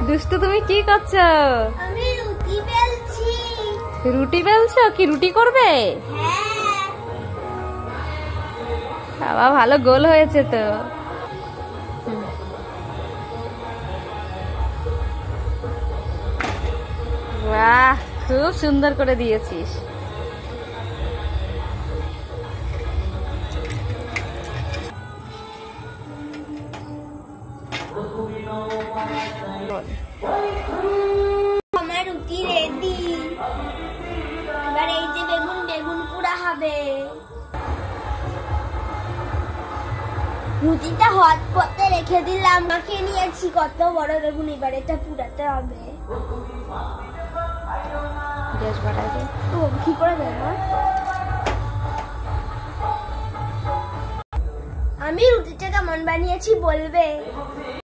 দুষ্টু তুমি কি করছো? আমি রুটি বেলছি। রুটি বেলছো? কি রুটি করবে? হ্যাঁ। বাবা ভালো গোল হয়েছে তো। বাহ, খুব সুন্দর করে দিয়েছিস। আমার রুটি রেডি। এবার এই যে বেগুন পোড়া হবে। রুটিটা হট করতে রেখে দিলাম, মাখিয়ে নিয়েছি কত বড় বেগুন। এবার এটা পুড়াতে হবে। গ্যাস বাড়াই দে। ও কি করে দেব? আমি রুটিটা কেমন বানিয়েছি বলবে?